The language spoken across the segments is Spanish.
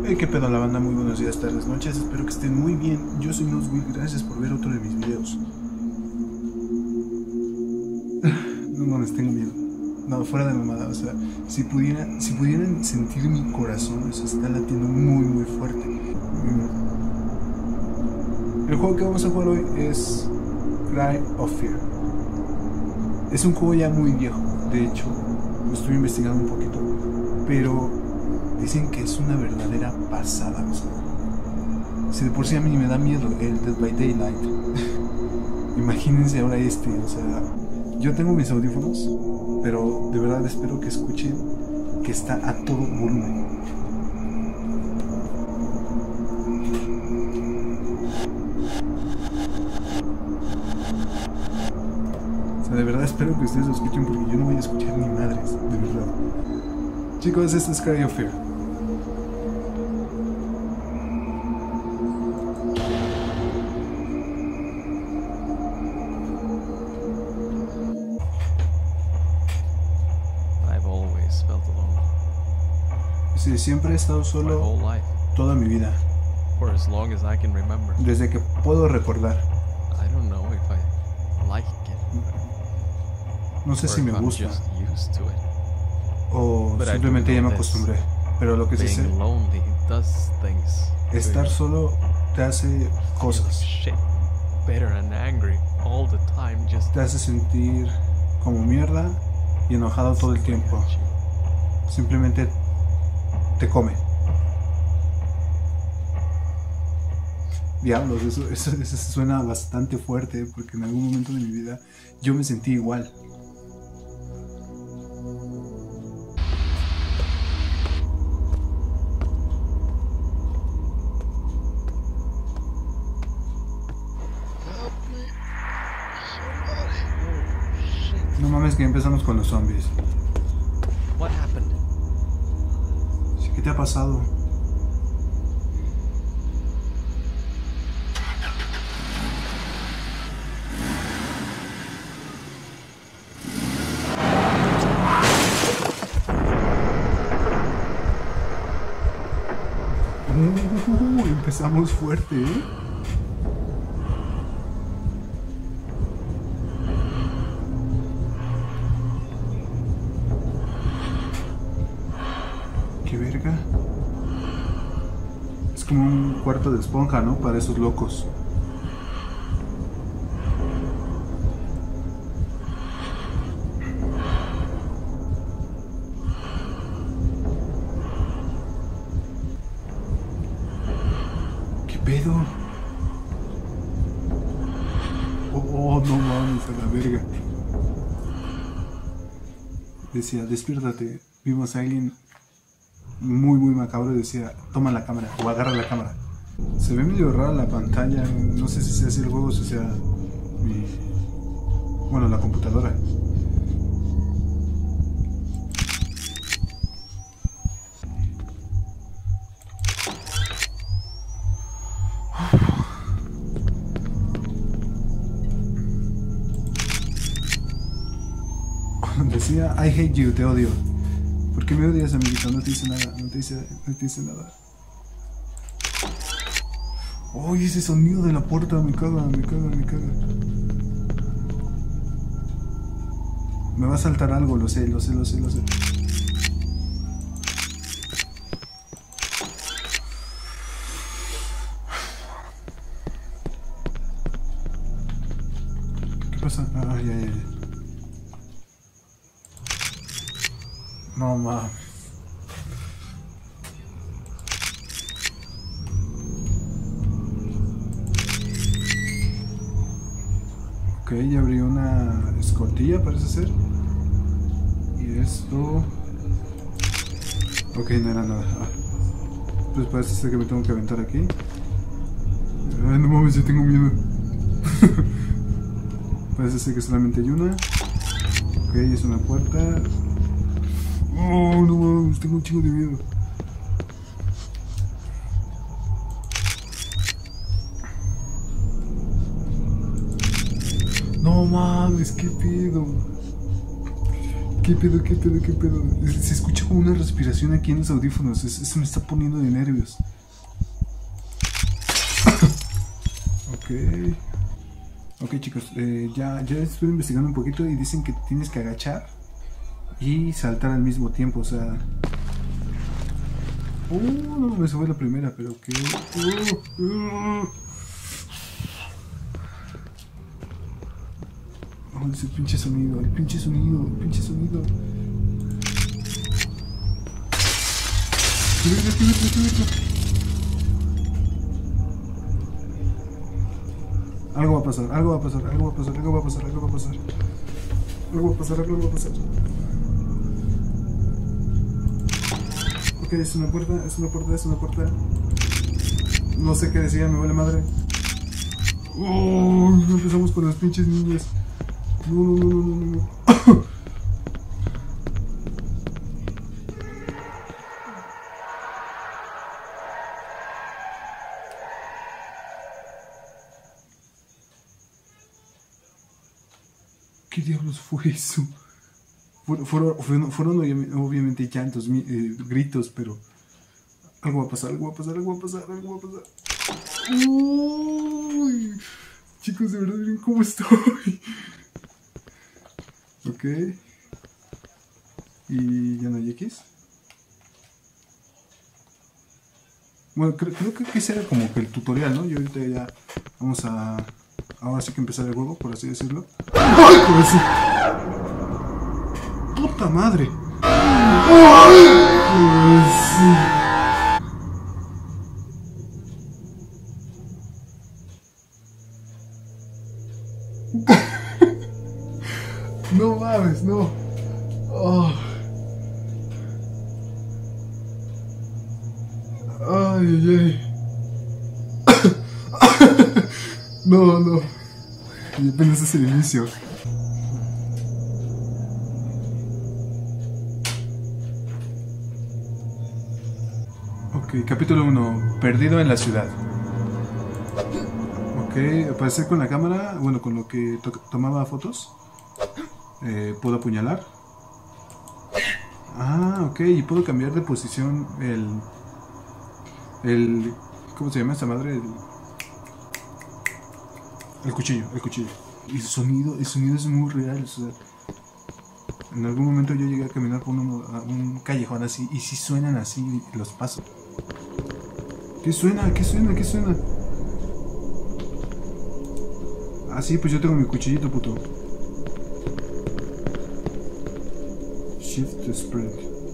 Hey, qué pedo la banda, muy buenos días, tardes, noches, espero que estén muy bien. Yo soy Nozwill, gracias por ver otro de mis videos. No mames, tengo miedo. No, fuera de mamada, o sea, si pudieran sentir mi corazón, eso está latiendo muy fuerte. El juego que vamos a jugar hoy es Cry of Fear. Es un juego ya muy viejo, de hecho, lo estoy investigando un poquito, pero dicen que es una verdadera pasada, o sea, si de por sí a mí me da miedo el Dead by Daylight, imagínense ahora o sea, yo tengo mis audífonos, pero de verdad espero que escuchen que está a todo volumen. O sea, de verdad espero que ustedes lo escuchen porque yo no voy a escuchar ni madres, de verdad. Chicos, esto es Cry of Fear. Sí, siempre he estado solo toda mi vida, desde que puedo recordar. No sé si me gusta o simplemente ya me acostumbré, pero lo que sí sé, estar solo te hace cosas, te hace sentir como mierda y enojado todo el tiempo. Simplemente te come. Diablos, eso suena bastante fuerte, porque en algún momento de mi vida yo me sentí igual. No mames, que empezamos con los zombies. ¿Qué te ha pasado? Empezamos fuerte, ¿eh? ¿Qué verga? Es como un cuarto de esponja, ¿no? Para esos locos. ¿Qué pedo? Oh, no mames, a la verga. Decía, despiértate. Vimos a alguien muy macabro y decía, toma la cámara o agarra la cámara. Se ve medio rara la pantalla, no sé si sea así el juego o si sea la computadora. Decía, I hate you, te odio. ¿Por qué me odias, amiguito? No te dice nada, no te dice nada. Oh, ese sonido de la puerta me caga. Me va a saltar algo, lo sé. ¿Qué pasa? Ah, ya. No mames. Ok, ya abrí una escotilla, parece ser. Y esto... Ok, no era nada. Pues parece ser que me tengo que aventar aquí. Ay, no mames, yo tengo miedo. Parece ser que solamente hay una. Ok, es una puerta. Oh, no mames, tengo un chingo de miedo. No mames, qué pedo. ¿Qué pedo, qué pedo, qué pedo? Se escucha como una respiración aquí en los audífonos. Eso me está poniendo de nervios. Ok. Ok, chicos, ya estuve investigando un poquito y dicen que tienes que agachar y saltar al mismo tiempo, o sea... no, me sube la primera, pero que... ese pinche sonido, el pinche sonido, el pinche sonido. Algo va a pasar, algo va a pasar, algo va a pasar, algo va a pasar, algo va a pasar. Algo va a pasar, algo va a pasar. Ok, es una puerta, es una puerta, es una puerta. No sé qué decía, me vale madre. No empezamos con las pinches niñas. No. ¿Qué diablos fue eso? Fueron obviamente llantos, gritos, pero algo va a pasar, algo va a pasar, algo va a pasar, algo va a pasar. Uy, chicos, de verdad, miren cómo estoy. Ok. Y ya no hay X. Bueno, creo que ese era como que el tutorial, ¿no? Y ahorita ya vamos a... Ahora sí que empezar el juego, por así decirlo. ¡Ay, por así! ¡Puta madre! ¡Ay! No mames, no. Oh. Ay. No. Y apenas es el inicio. Ok, capítulo 1. Perdido en la ciudad. Ok, aparecer con la cámara, bueno, con lo que tomaba fotos. Puedo apuñalar. Ok, y puedo cambiar de posición el ¿cómo se llama esta madre? El cuchillo. Y el sonido es muy real, o sea, en algún momento yo llegué a caminar por un callejón así, y si suenan así los pasos. ¿Qué suena? Ah, sí, pues yo tengo mi cuchillito, puto. Shift to spread.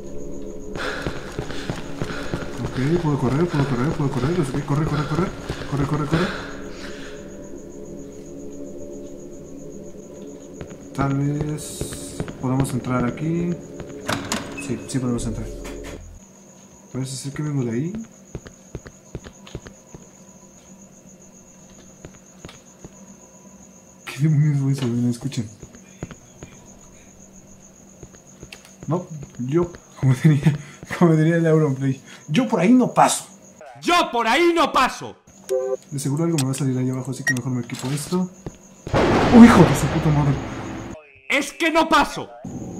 Ok, puedo correr. Ok, corre. Tal vez podamos entrar aquí. Sí podemos entrar. Parece ser que vengo de ahí. ¿Qué demonios fue eso? No escuchen. No, yo, como diría el Auronplay, yo por ahí no paso. De seguro algo me va a salir ahí abajo, así que mejor me equipo esto. ¡Oh, hijo de su puta madre! ¡Es que no paso!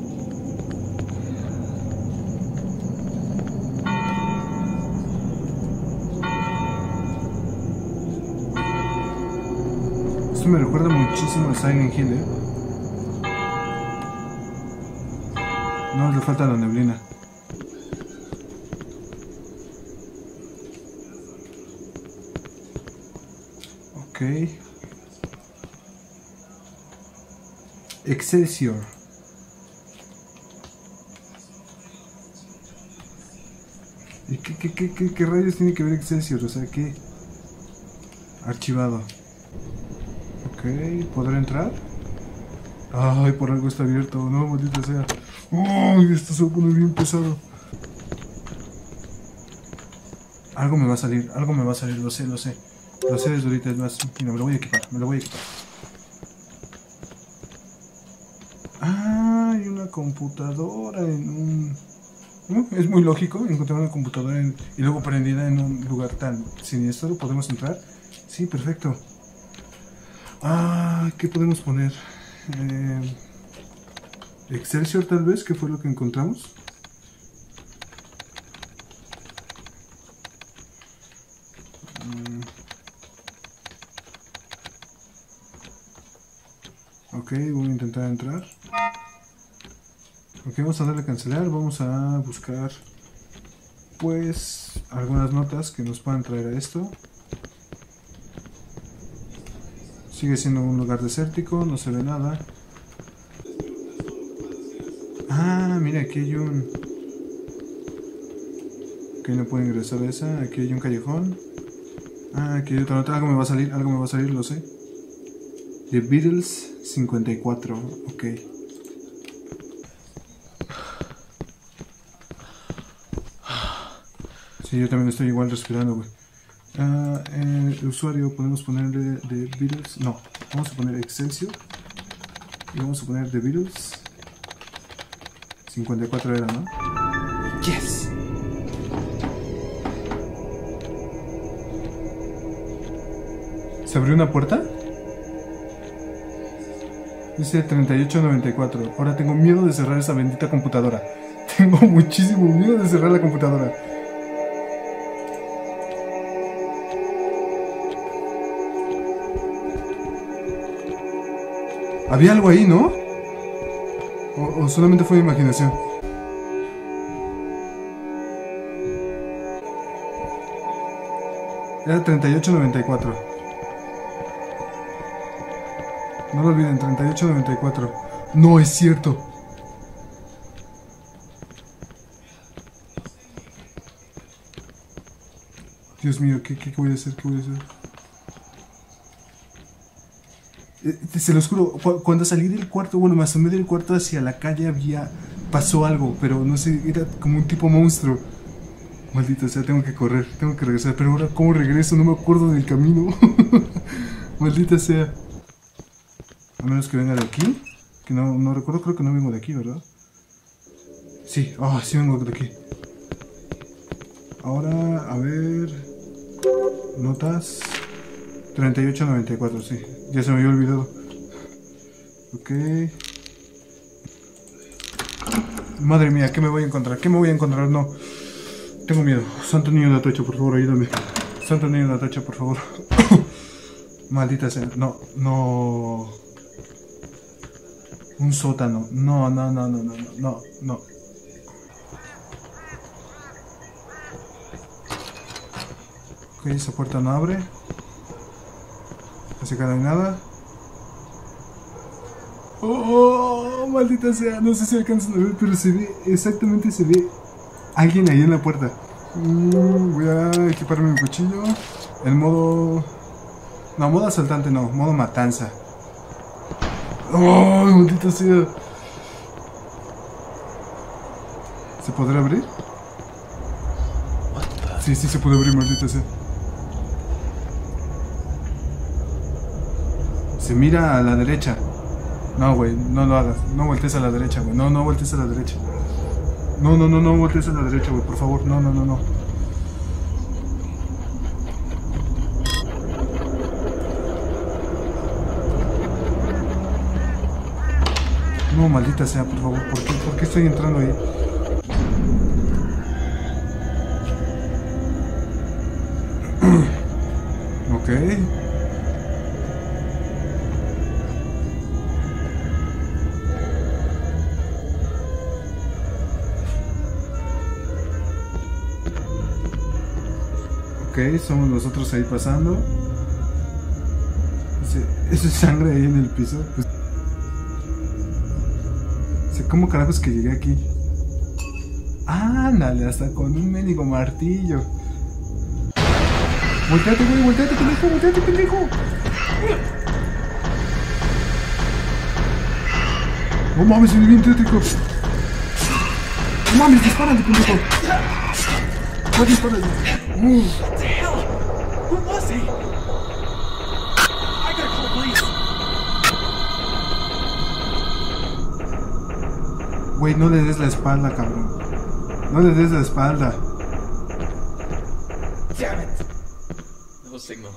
Esto me recuerda muchísimo a Silent Hill, ¿eh? No, le falta la neblina. Ok. Excelsior. ¿Y qué rayos tiene que ver Excelsior? O sea, ¿qué? Archivado. Ok, ¿podré entrar? Ay, por algo está abierto. No, maldita sea. Uy, esto se va a poner bien pesado. Algo me va a salir, lo sé. Lo sé desde ahorita, es más. Mira, me lo voy a equipar. Hay una computadora en un... Es muy lógico encontrar una computadora y luego prendida en un lugar tan siniestro. ¿Podemos entrar? Sí, perfecto. ¿Qué podemos poner? Excelsior tal vez, que fue lo que encontramos. Ok, voy a intentar entrar. Ok, vamos a darle a cancelar. Vamos a buscar pues algunas notas que nos puedan traer a esto. Sigue siendo un lugar desértico, no se ve nada. Ah, mira, aquí hay un... Ok, no puedo ingresar a esa. Aquí hay un callejón. Ah, aquí hay otra nota. Algo me va a salir, lo sé. The Beatles 54, ok. Sí, yo también estoy igual respirando, güey. El usuario podemos ponerle The Beatles. No, vamos a poner Excelsior. Y vamos a poner The Beatles 54 era, ¿no? Yes. ¿Se abrió una puerta? Dice 3894. Ahora tengo miedo de cerrar esa bendita computadora. Tengo muchísimo miedo de cerrar la computadora. Había algo ahí, ¿no? O solamente fue mi imaginación. Era 3894. No lo olviden, 3894. No es cierto. Dios mío, ¿qué voy a hacer? ¿Qué voy a hacer? Se los juro, cuando salí del cuarto, bueno, me asomé del cuarto hacia la calle, pasó algo, pero no sé, era como un tipo monstruo. Maldito sea, tengo que correr, tengo que regresar, pero ahora ¿cómo regreso? No me acuerdo del camino. Maldita sea. A menos que venga de aquí, que no recuerdo, creo que no vengo de aquí, ¿verdad? Sí, sí vengo de aquí. Ahora, a ver... Notas... 3894, sí. Ya se me había olvidado. Ok. Madre mía, ¿qué me voy a encontrar? ¿Qué me voy a encontrar? No. Tengo miedo. Santo niño de Atocha, por favor, ayúdame. Santo niño de Atocha, por favor. Maldita sea. No. Un sótano. No. Ok, esa puerta no abre. Así que no hay nada. Maldita sea, no sé si alcanzan a ver, pero se ve, exactamente se ve alguien ahí en la puerta. Voy a equiparme mi cuchillo. El modo... No, modo asaltante no, modo matanza. Maldita sea. ¿Se podrá abrir? Sí, se puede abrir, maldita sea. Se mira a la derecha. No, güey, no lo hagas. No voltees a la derecha, güey. No voltees a la derecha. No voltees a la derecha, güey, por favor. No. No, maldita sea, por favor. ¿Por qué estoy entrando ahí? Ok. Ok, somos nosotros ahí pasando. Eso es sangre ahí en el piso. Pues, ¿cómo carajos que llegué aquí? Ándale, hasta con un mendigo martillo. Volteate, güey, volteate, pendejo. No mames, es bien tétrico. No mames, dispárale, pendejo. No dispárale. What the hell? Who was he? I gotta call police. Güey, no le des la espalda, cabrón. No le des la espalda. Damn it. No signal.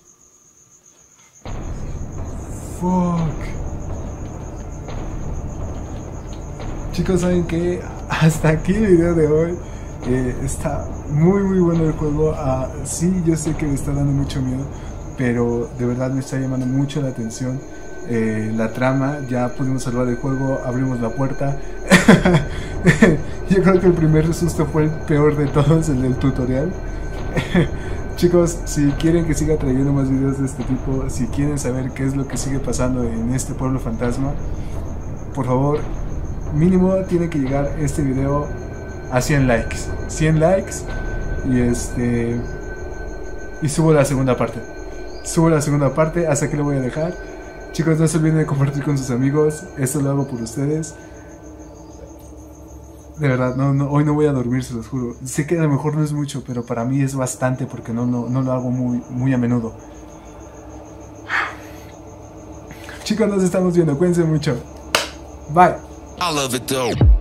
Fuck. Chicos, saben que hasta aquí el video de hoy. Está muy bueno el juego. Sí, yo sé que me está dando mucho miedo, pero de verdad me está llamando mucho la atención. La trama, ya pudimos salvar el juego, abrimos la puerta. Yo creo que el primer susto fue el peor de todos, el del tutorial. Chicos, si quieren que siga trayendo más videos de este tipo, si quieren saber qué es lo que sigue pasando en este pueblo fantasma, por favor, mínimo tiene que llegar este video a 100 likes. 100 likes y subo la segunda parte. Hasta aquí lo voy a dejar. Chicos, no se olviden de compartir con sus amigos. Esto lo hago por ustedes. De verdad, hoy no voy a dormir, se los juro. Sé que a lo mejor no es mucho, pero para mí es bastante porque no lo hago muy a menudo. Chicos, nos estamos viendo. Cuídense mucho. Bye. I love it though.